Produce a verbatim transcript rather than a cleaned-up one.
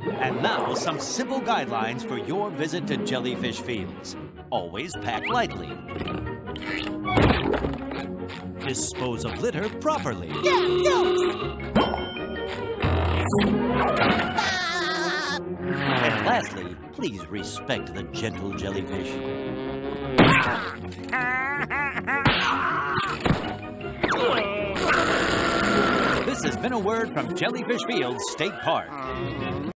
And now, some simple guidelines for your visit to Jellyfish Fields. Always pack lightly. Dispose of litter properly. Yeah, don't! And lastly, please respect the gentle jellyfish. This has been a word from Jellyfish Fields State Park.